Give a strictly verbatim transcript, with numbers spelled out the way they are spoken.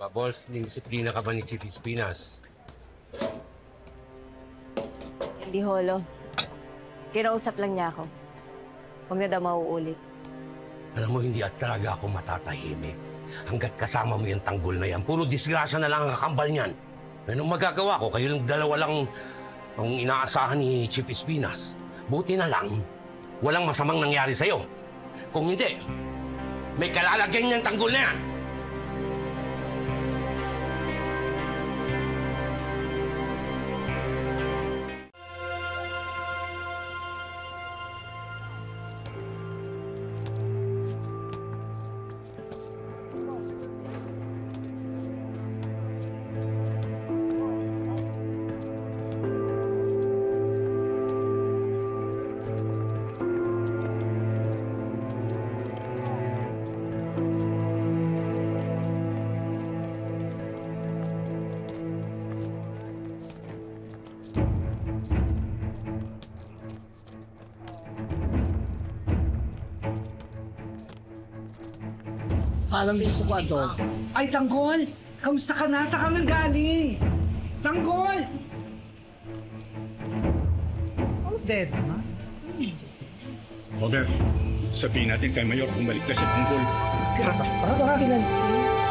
Pabols, disiplina ka ba ni Chief Espinas? Hindi, Holo. Kinausap lang niya ako. Huwag na daw mauulit. Alam mo, hindi at talaga ako matatahimik. Hanggat kasama mo yung tanggol na yan, puro disgrasya na lang ang kakambal niyan. Anong magagawa ko? Kayo lang dalawa lang ang inaasahan ni Chief Espinas. Buti na lang, walang masamang nangyari sa'yo. Kung hindi, may kalalagyan niyang tanggol na yan. Parang gusto ko ito. Ay, Tanggol! Kamusta ka na? Saan ka nang galing? Tanggol! Oh, dead, ha? Robert, sabihin natin kay Mayor bumalik na si Tanggol. Para tawagin lang siya.